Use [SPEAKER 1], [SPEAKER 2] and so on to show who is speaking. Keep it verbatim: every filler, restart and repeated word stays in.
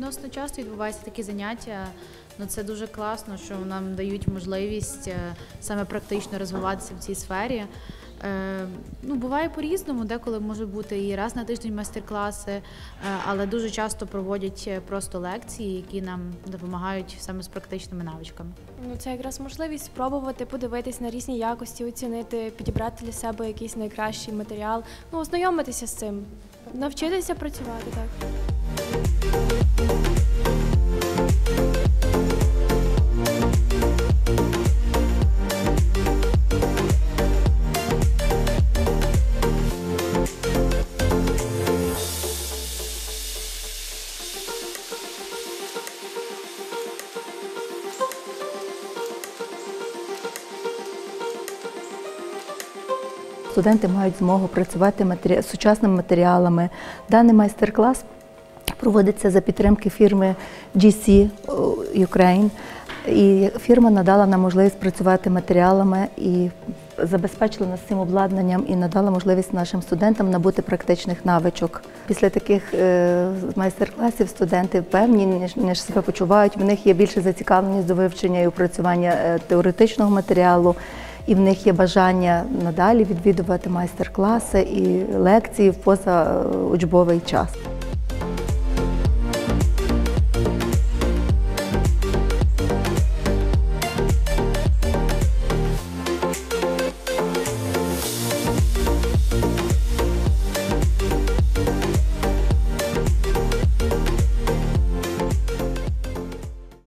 [SPEAKER 1] відносно часто відбуваються такі заняття. Ну, це дуже класно, що нам дають можливість саме практично розвиватися в цій сфері. Е, ну, буває по-різному, деколи може бути і раз на тиждень майстер-класи, е, але дуже часто проводять просто лекції, які нам допомагають саме з практичними навичками.
[SPEAKER 2] Ну, це якраз можливість спробувати подивитись на різні якості, оцінити, підібрати для себе якийсь найкращий матеріал, ну, ознайомитися з цим, навчитися працювати, так.
[SPEAKER 3] Студенти мають змогу працювати матері... з сучасними матеріалами. Даний майстер-клас проводиться за підтримки фірми джі сі Ukraine. І фірма надала нам можливість працювати матеріалами і забезпечила нас цим обладнанням і надала можливість нашим студентам набути практичних навичок. Після таких е, майстер-класів студенти певні, ніж, ніж себе почувають, в них є більше зацікавленість до вивчення і опрацювання е, теоретичного матеріалу. І в них є бажання надалі відвідувати майстер-класи і лекції в позаучбовий час.